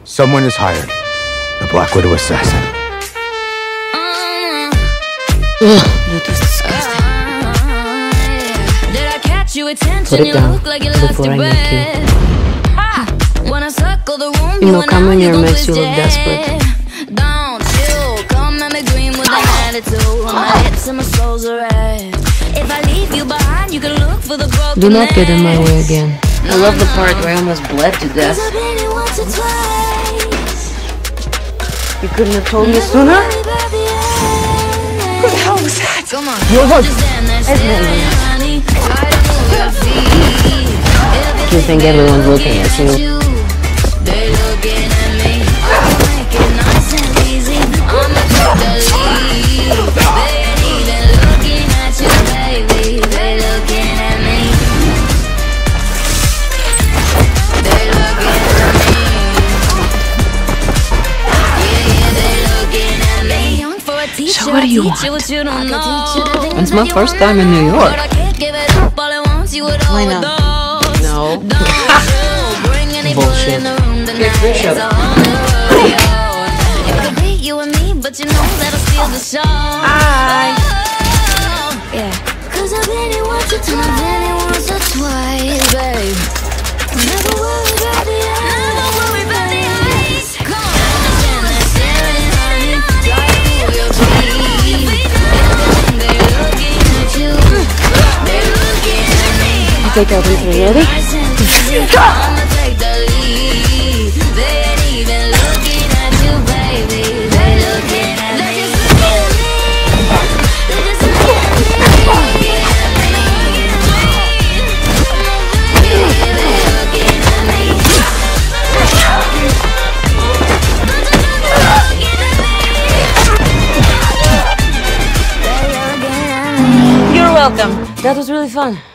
Someone is hired. The Black Widow assassin. That was disgusting. Put it down before I make you. You know, coming here makes you look desperate. Do not get in my way again. I love the part where I almost bled to death. You couldn't have told me sooner? Who the hell was that? Come on. Your voice. You think everyone's looking at you? So what do you want? It's my first time in New York. Why not? No. Bullshit. Get Bishop. Hi. Take out these three, ready? You're welcome. That was really fun.